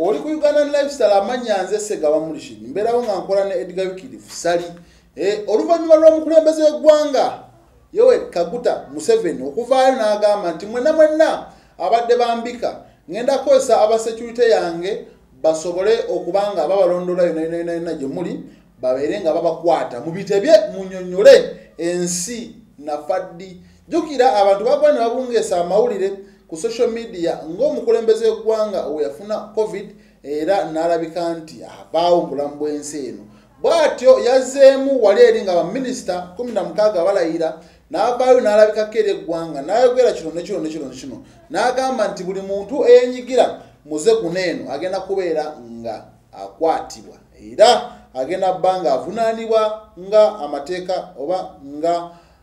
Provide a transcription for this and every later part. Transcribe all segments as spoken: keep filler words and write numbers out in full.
oli ku Uganda Lifestyle amanya nze Segaba Mulishi mberawo nga nkola ne Edgar Wikirifu Sali eh oluvannyuma lw'omukulembeze w'eggwanga Yoweri Kaguta Museveni okuvaayo n'agamba nti mwenna mwenna abadde bambika ngenda kukozesa aba security yange basobole okubanga babalondola yonna gye muli babeere nga babakwata mu bitebye munnyonnyole ensi nafaddi jjukira abantu bagwa ne babungeesa amawulire ku social media ng'omukulembeze w'eggwanga owe yafuna covid era n'alabika nti avaawo obulamu bw'ensi eno bw'atyo yazzeemu wali eri nga baminisita kumi na mukaaga balayira n'avaayo n'alabika kera eggwanga n'ayogera kino ne kino ne kino ne kino n'agamba nti buli muntu eyenyigira muze guno eno agenda kubeera nga akwatibwa era agenda bba nga avunaanibwa nga amateeka oba nga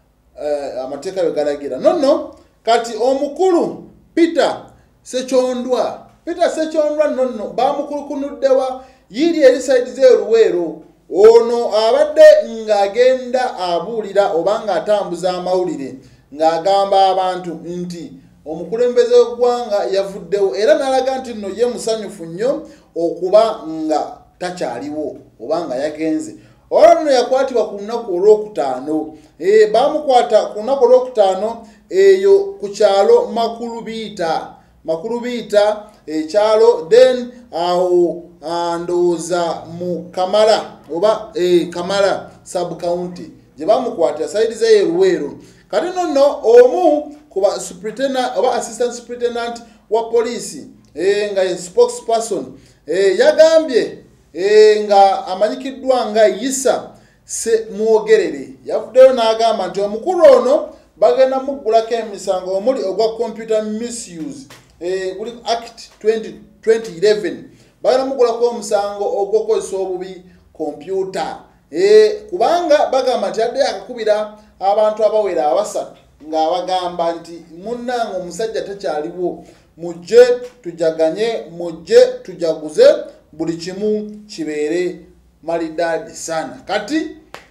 uh, amateeka bwe galagira nonno kati omukulu Peter Sekyondwa Peter Sekyondwa nonno bamukulukunuddewa yiri eri side z'eruweero ono abadde ng'agenda abuulira oba ng'atambuza amawulire ng'agamba abantu nti omukulembeze w'eggwanga yavuddewo era n'alaga nti nno ye musanyufu nnyo okuba nga takyaliwo oba nga yagenze olwo nno yakwatibwa ku lunaku olwokutaano e, bamukwata ku lunaku olwokutaano eyo ku kyalo Makulubiita Makulubiita ekyalo then awo ndowooza mu Kamala oba e, Kamala sub county gye bamukwatira side ze Luweero kati nonno omu kuba superintendent oba assistant superintendent wa police e, nga ye spokesperson e, yagambye e, nga amanyikiddwa nga Yisa se Mwogerere yavuddeyo n'agamba nti omukulu ono bagenda muggulako emisango omuli ogwa computer misuse e, guli act twenty eleven bagenda muggulako omusango ogw'okozesa obubi computer e, kubanga bagamba nti adde akakubira abantu abawera abasatu ng'abagamba nti munnange omusajja takyaliwo mujje tujaganye mujje tujaguze buli kimu kibeere maridadi sana kati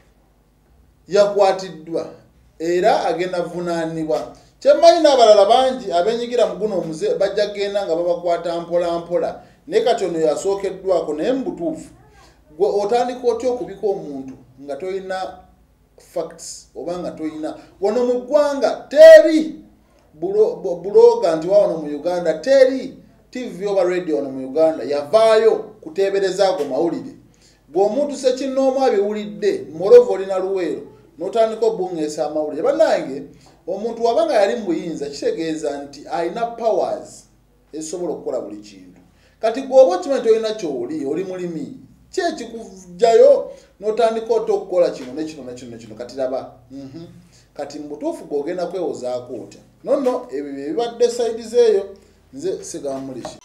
yakwatiddwa era agenda vunaanibwa kyemmanyi n'abalala bangi abenyigira mu guno omuze bajja genda nga babakwata mpola mpola naye kati ono yasookeddwako naye mu butuufu gwe otandika otya okubika omuntu nga tolina facts oba nga tolina wano mu ggwanga teri buloga nti wawano mu Uganda teri T V oba radio wano mu Uganda yavaayo kuteebereza ago mawulire bw'omuntu sekinnoomu abiwulidde morovu olina Luweero n'otandika obungeesa amawulire bannange omuntu wabanga yali mu buyinza kitegeeza nti alina powers ezisobola okukola buli kintu kati gweoba okimanyi nti olina ky'oli oli mulimi ki ekikujjayo n'otandika ota okukola kino nekino nekino nekino kati raba mm -hmm. kati mu butuufu gw'ogenda kwewozaako otya nonno ebyo bye bibadde sayidi zeeyo nze Segaba Mulishi.